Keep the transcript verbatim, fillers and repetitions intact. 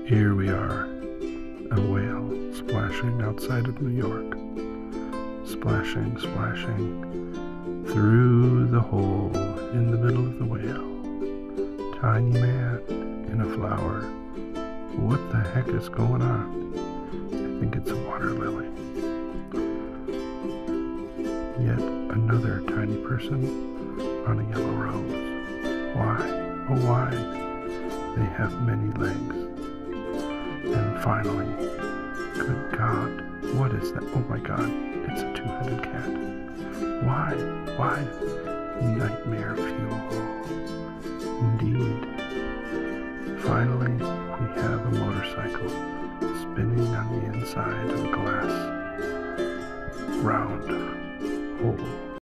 Here we are, a whale splashing outside of New York. Splashing, splashing through the hole in the middle of the whale. Tiny man in a flower. What the heck is going on? I think it's a water lily. Yet another tiny person on a yellow rose. Why, oh why, they have many legs. And finally, good God, what is that? Oh my God, it's a two-headed cat. Why, why, nightmare